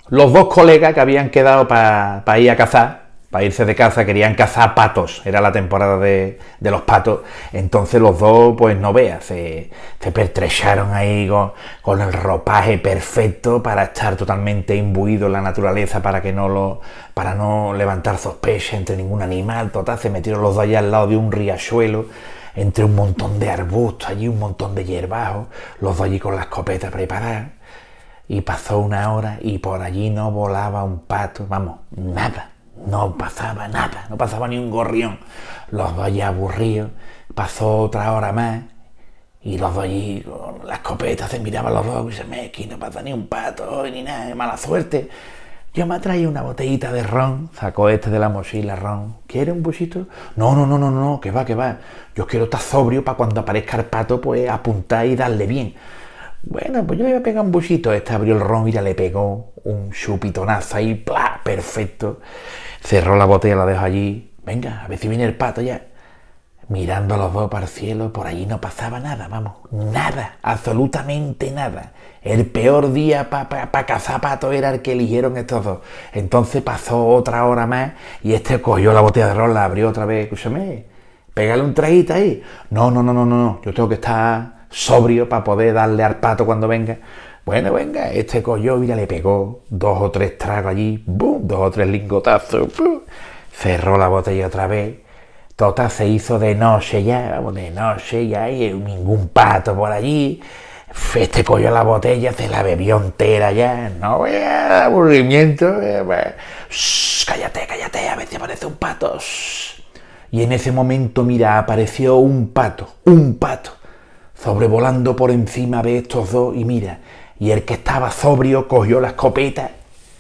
Los dos colegas que habían quedado para ir a cazar, para irse de caza, querían cazar patos, era la temporada de los patos, entonces los dos, pues no veas, se pertrecharon ahí con el ropaje perfecto para estar totalmente imbuido en la naturaleza, para no levantar sospechas entre ningún animal. Total, se metieron los dos allá al lado de un riachuelo, entre un montón de arbustos, allí un montón de hierbajos, los dos allí con la escopeta preparada. Y pasó una hora y por allí no volaba un pato, vamos, nada, no pasaba nada, no pasaba ni un gorrión. Los dos allí aburridos, pasó otra hora más y los dos allí con la escopeta se miraban los dos y dicen, aquí no pasa ni un pato hoy ni nada, mala suerte. Yo me traía una botellita de ron, sacó de la mochila ron. ¿Quiere un buchito? No, que va. Yo quiero estar sobrio para cuando aparezca el pato, pues apuntar y darle bien. Bueno, pues yo le voy a pegar un buchito. Abrió el ron y ya le pegó un chupitonazo ahí, ¡plá! Perfecto. Cerró la botella, la dejó allí. Venga, a ver si viene el pato ya. Mirando a los dos para el cielo, por allí no pasaba nada, vamos, nada, absolutamente nada. El peor día para cazar patos era el que eligieron estos dos. Entonces pasó otra hora más y cogió la botella de ron, la abrió otra vez. Escúchame, pégale un traguito ahí. No, yo tengo que estar sobrio para poder darle al pato cuando venga. Bueno, venga, cogió, mira, le pegó 2 o 3 tragos allí, ¡bum! 2 o 3 lingotazos, ¡bum! Cerró la botella otra vez. Total, se hizo de noche ya, y ningún pato por allí. Cogió la botella, se la bebió entera ya. No vea aburrimiento. Cállate, a ver si aparece un pato. Y en ese momento, mira, apareció un pato, sobrevolando por encima de estos dos, y mira, y el que estaba sobrio cogió la escopeta.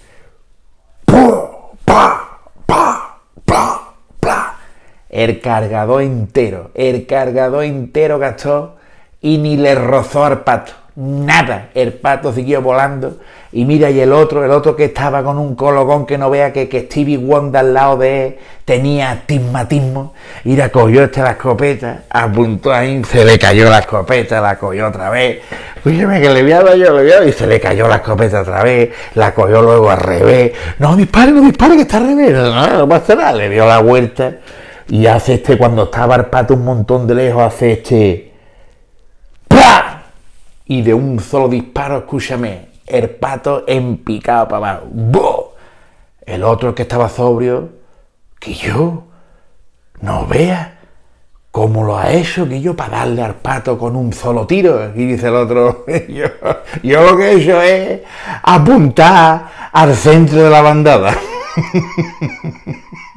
El cargador entero gastó y ni le rozó al pato, nada. El pato siguió volando y mira, y el otro que estaba con un colocón que no vea que Stevie Wonder al lado de él tenía astigmatismo, y la cogió la escopeta, apuntó ahí, se le cayó la escopeta, la cogió otra vez, fíjeme que le había dado y se le cayó la escopeta otra vez, la cogió luego al revés. No dispare, que está al revés, no pasa nada, le dio la vuelta. Y hace cuando estaba el pato un montón de lejos, hace ¡plá! Y de un solo disparo, escúchame, el pato empicado para abajo. ¡Bo! El otro que estaba sobrio, que yo, no vea cómo lo ha hecho, que yo, para darle al pato con un solo tiro. Y dice el otro, yo lo que he hecho es apuntar al centro de la bandada.